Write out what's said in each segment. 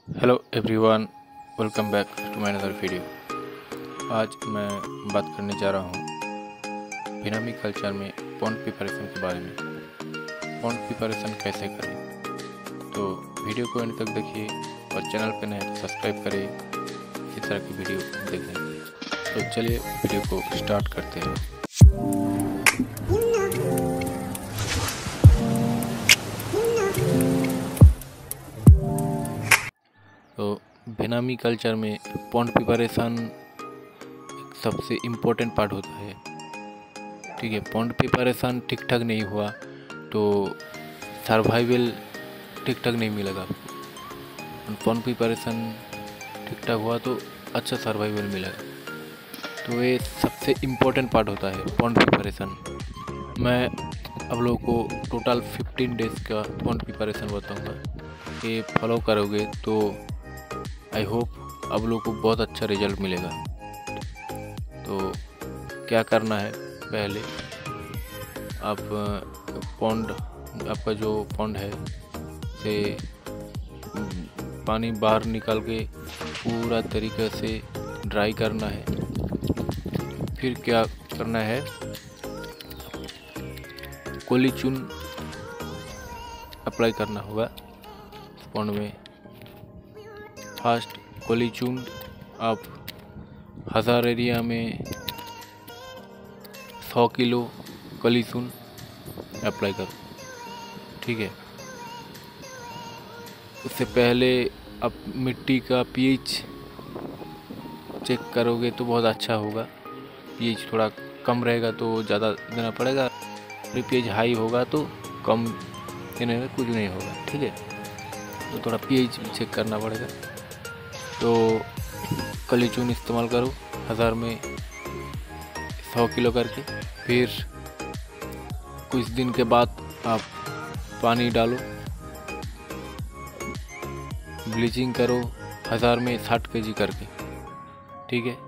Hello everyone, welcome back to my another video. आज मैं बात करने जा रहा हूँ बिनामी कल्चर में पॉन्ड प्रिपरेशन के बारे में। पॉन्ड प्रिपरेशन कैसे करें, तो वीडियो को एंड तक देखिए और चैनल पर नए तो सब्सक्राइब करें इसी तरह की वीडियो देखने के लिए। तो चलिए वीडियो को स्टार्ट करते हैं। तो बेनामी कल्चर में पॉन्ड प्रिपरेशन सबसे इम्पोर्टेंट पार्ट होता है। ठीक है, पॉन्ड प्रिपरेशन ठीक ठाक नहीं हुआ तो सर्वाइवल ठीक ठाक नहीं मिलेगा आपको। पॉन्ड प्रिपरेशन ठीक ठाक हुआ तो अच्छा सर्वाइवल मिलेगा। तो ये सबसे इम्पोर्टेंट पार्ट होता है पॉन्ड प्रिपरेशन। मैं आप लोगों को टोटल 15 डेज़ का पॉन्ड प्रिपरेशन बताऊंगा। ये फॉलो करोगे तो आई होप आप लोगों को बहुत अच्छा रिजल्ट मिलेगा। तो क्या करना है, पहले आप पॉन्ड, आपका जो पॉन्ड है से पानी बाहर निकाल के पूरा तरीके से ड्राई करना है। फिर क्या करना है, कोलीचून अप्लाई करना होगा पॉन्ड में। फर्स्ट कोलीचून आप 1000 एरिया में 100 किलो कोलीचून अप्लाई करो। ठीक है, उससे पहले आप मिट्टी का पीएच चेक करोगे तो बहुत अच्छा होगा। पीएच थोड़ा कम रहेगा तो ज़्यादा देना पड़ेगा, पीएच हाई होगा तो कम देने में कुछ नहीं होगा। ठीक है, तो थोड़ा पीएच चेक करना पड़ेगा। तो कोलीचून इस्तेमाल करो 1000 में 100 किलो करके। फिर कुछ दिन के बाद आप पानी डालो, ब्लीचिंग करो 1000 में 60 केजी करके। ठीक है,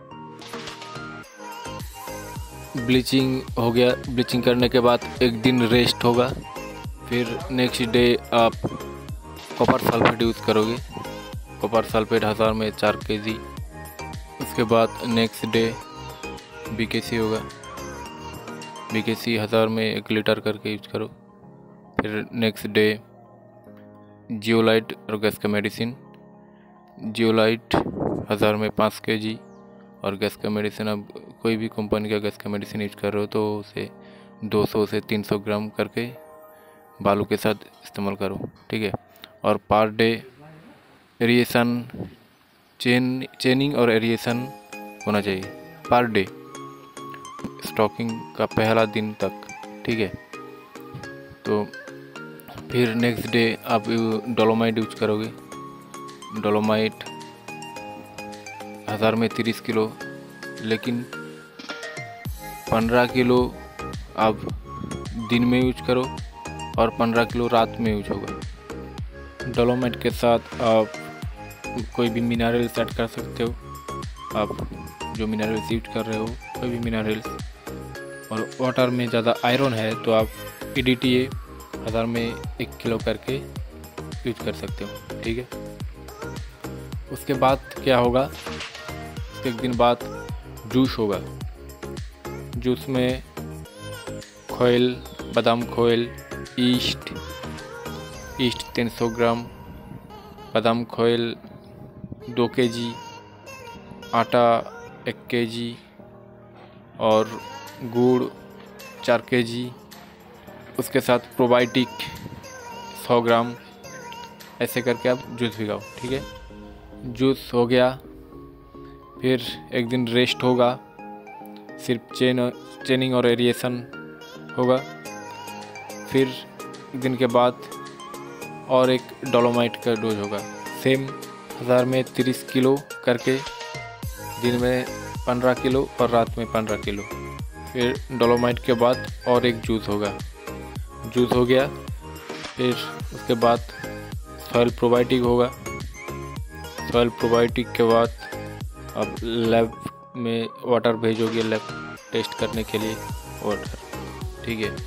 ब्लीचिंग हो गया। ब्लीचिंग करने के बाद एक दिन रेस्ट होगा। फिर नेक्स्ट डे आप कॉपर सल्फेट यूज़ करोगे। कॉपर सल्फेट 1000 में 4 केजी। उसके बाद नेक्स्ट डे बीकेसी होगा। बीकेसी 1000 में 1 लीटर करके यूज करो। फिर नेक्स्ट डे जियोलाइट और गैस का मेडिसिन। जियोलाइट 1000 में 5 केजी और गैस का मेडिसिन, अब कोई भी कंपनी का गैस का मेडिसिन यूज कर रहे हो तो उसे 200 से 300 ग्राम करके बालू के साथ इस्तेमाल करो। ठीक है, और पर डे एरिएशन, चेनिंग और एरिएशन होना चाहिए पर डे, स्टॉकिंग का पहला दिन तक। ठीक है, तो फिर नेक्स्ट डे आप डोलोमाइट यूज करोगे। डोलोमाइट 1000 में 30 किलो, लेकिन 15 किलो आप दिन में यूज करो और 15 किलो रात में यूज होगा। डोलोमाइट के साथ आप कोई भी मिनरल्स ऐड कर सकते हो। आप जो मिनरल्स यूज कर रहे हो कोई भी मिनरल्स, और वाटर में ज़्यादा आयरन है तो आप EDTA 1000 में 1 किलो करके यूज कर सकते हो। ठीक है, उसके बाद क्या होगा, उसके एक दिन बाद जूस होगा। जूस में खोयल, बादाम खोयल, ईस्ट 300 ग्राम, बादाम खोयल 2 केजी, आटा 1 केजी और गुड़ 4 केजी। उसके साथ प्रोबायोटिक 100 ग्राम, ऐसे करके आप जूस भिगाओ। ठीक है, जूस हो गया। फिर एक दिन रेस्ट होगा, सिर्फ चेनिंग और एरिएशन होगा। फिर एक दिन के बाद और एक डोलोमाइट का डोज होगा। सेम 1000 में 30 किलो करके, दिन में 15 किलो और रात में 15 किलो। फिर डोलोमाइट के बाद और एक जूस होगा। जूस हो गया। फिर उसके बाद सॉइल प्रोबायोटिक होगा। सॉइल प्रोबायोटिक के बाद अब लैब में वाटर भेजोगे, लैब टेस्ट करने के लिए वाटर। ठीक है,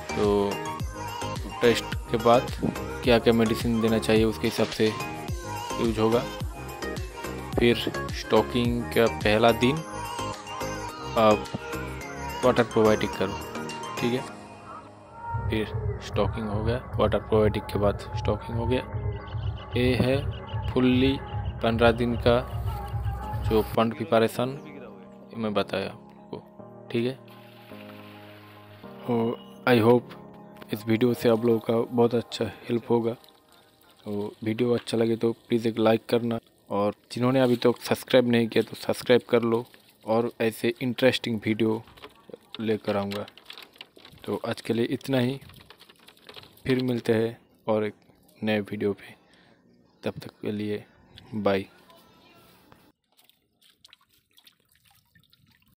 तो टेस्ट के बाद क्या क्या मेडिसिन देना चाहिए उसके हिसाब से यूज होगा। फिर स्टॉकिंग का पहला दिन आप वाटर प्रोबायोटिक करो, ठीक है। फिर स्टॉकिंग हो गया, वाटर प्रोबायोटिक के बाद स्टॉकिंग हो गया। ये है फुल्ली 15 दिन का जो फंड प्रिपरेशन मैं बताया आपको, ठीक है। और आई होप इस वीडियो से आप लोगों का बहुत अच्छा हेल्प होगा। तो वीडियो अच्छा लगे तो प्लीज़ एक लाइक करना, और जिन्होंने अभी तक सब्सक्राइब नहीं किया तो सब्सक्राइब कर लो, और ऐसे इंटरेस्टिंग वीडियो लेकर आऊँगा। तो आज के लिए इतना ही, फिर मिलते हैं और एक नए वीडियो पे। तब तक के लिए बाय।